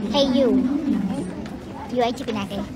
Hey you ấy chỉ cái này kìa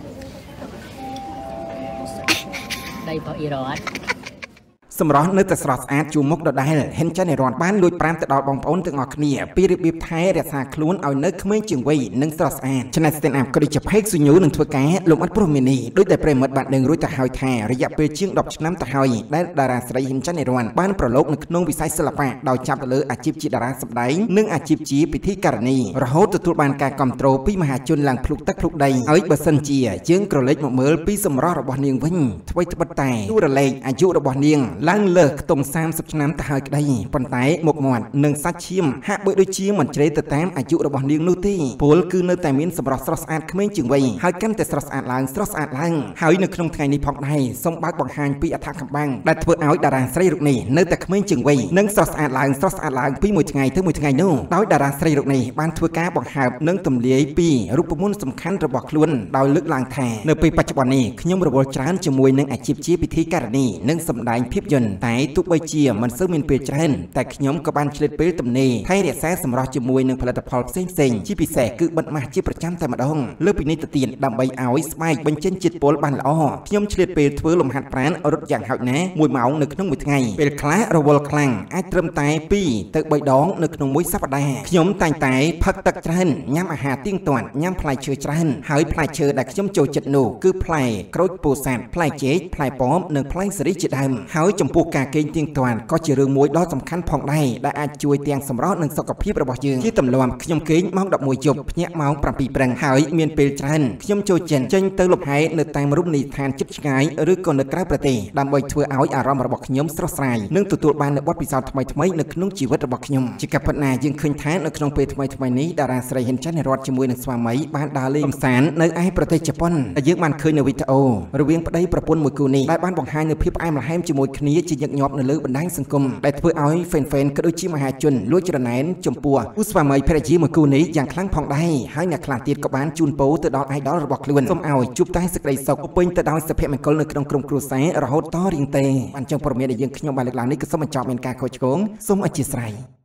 đây có ý rồi សម្រាប់នៅតែស្រស់ស្អាតជួមុខដដែលហិនចានរនបានលួចប្រាំទៅដល់បងប្អូនទាំងអស់គ្នាពីរបៀបថែរក្សាខ្លួនឲ្យនៅក្មេងជាងវ័យនិងស្រស់ស្អាតឆ្នៃ stand up ក៏ដូចជាផេកស៊ូញូនឹងធ្វើការលំអិតព្រមមីនីដោយតែប្រិមិត្តបានដឹងរួចទៅហើយថារយៈពេលជាង10ឆ្នាំទៅហើយដែលតារាស្រីហិនចានរនបានប្រឡូកនៅក្នុងវិស័យសិល្បៈដោយចាប់ទៅលើអាជីពជាតារាសម្ដែងនិងអាជីពជាពិធីការនីរហូតទទួលបានការគាំទ្រពីមហាជនឡើងភ្លុកទឹកភ្លុកដីហើយបើសិនជាយើងក្រឡេកមកមើលពីសម្រស់របស់នាងវិញថ្មីត្បិតតែទូរលេខអាយុរបស់នាងឡើងលើខ្ទង់30ឆ្នាំទៅហើយក្តីប៉ុន្តែមុខមាត់និងសាច់ឈាមហាក់បីដូចជាមិនជ្រេទៅតាមអាយុរបស់នាងនោះទេពលគឺនៅតែមានសម្រស់ស្រស់ស្អាតក្មេងជាងវ័យហើយកាន់តែស្រស់ស្អាតឡើងហើយនៅក្នុងថ្ងៃនេះផងដែរសូមបើកបង្ហាញពីអត្ថកម្បាំងដែលធ្វើឲ្យតារាស្រីរូបនេះនៅតែក្មេងជាងវ័យនិងស្រស់ស្អាតឡើងពីមួយថ្ងៃទៅមួយថ្ងៃនោះដោយតារាស្រីរូបនេះបានធ្វើការបង្ហើបនិងទម្លាយពីរូបមន្តសំខាន់របស់ខ្លួនដោយលើកឡើងថានៅពេលបច្ចុប្បន្ននេះខ្ញុំរវល់ច្រើនជាមួយនឹងអាជីពជាពិធីការនីនិងសម្ដែងភាពយន្តតែទោះបីជាមិនសូវមានពេលច្រើនតែខ្ញុំក៏បានឆ្លៀតពេលទំនេរថែរក្សាសម្រស់ជាមួយនឹងផលិតផលផ្សេងជាពិសេសគឺបិទមាស់ជាប្រចាំតែម្ដងលើពីនេះទៅទៀតដើម្បីឲ្យស្បែកបញ្ចេញជាតិពុលបានល្អខ្ញុំឆ្លៀតពេលធ្វើលំហាត់ប្រាណរត់យ៉ាងហោចណាស់1ម៉ោងនៅក្នុងមួយថ្ងៃពេលខ្លះរវល់ខ្លាំងអាចត្រឹមតែ2ទៅ3ដងនៅក្នុងមួយសប្តាហ៍ខ្ញុំតែងតែផឹកទឹកច្រើនញ៉ាំអាហារទៀងទាត់ញ៉ាំផ្លែឈើច្រើនហើយផ្លែឈើដែលខ្ញុំចូលចិត្តនោះគឺផ្លែក្រូចពោធិ៍សាត់ផ្លែចេកផ្លែប៉ោមនិងផ្លែសេរីជាដើមហើយចំពោះការគេងទៀងទាត់ក៏ជារឿងមួយដ៏សំខាន់ផងដែរដែលអាចជួយទាំងសម្រស់និងសុខភាពរបស់យើងជាទម្លាប់ខ្ញុំគេងម៉ោង11យប់ភ្ញាក់ម៉ោង7ព្រឹងហើយមានពេលច្រើនខ្ញុំចូលចេញទៅលំហែនៅតាមរមណីយដ្ឋានជិតឆ្ងាយឬក៏នៅក្រៅប្រទេសដើម្បីធ្វើឲ្យអារម្មណ៍របស់ខ្ញុំស្រស់ស្រាយនិងទទួលបាននូវបទពិសោធន៍ថ្មីនៅក្នុងជីវិតរបស់ខ្ញុំជាការពិតណាស់យើងឃើញថានៅក្នុងពេលថ្មីនេះតារាស្រីហិនចានរតជាមួយនឹងស្វាមីបានដើរលេងកម្សាន្តនៅឯប្រទេសជប៉ុនដែលយើងបានឃើញនៅវីដេអូរវាងប្តីប្រពន្ធមួយគូនេះដែលបានបង្ហាញនូវភាពផ្អែមល្ហែមជាមួយគ្នាជាញឹកញាប់នៅលើបណ្ដាញសង្គមដែលធ្វើឲ្យ fan ក៏ដូចជាមហាជនលួចច្រណែនចំពោះគូស្វាមីភរិយាមួយគូនេះយ៉ាងខ្លាំងផងដែរហើយអ្នកខ្លះទៀតក៏បានជូនពរទៅដល់ idol របស់ខ្លួនសូមឲ្យជួបតែសេចក្តីសុខពេញទៅដោយសុភមង្គលនៅក្នុងក្រុមគ្រួសាររហូតតរៀងទេបានចង់ព័ត៌មានដែលយើងខ្ញុំបានលើកឡើងនេះក៏សូមបញ្ចប់មានការខុសឆ្គងសូមអធិស្ឋាន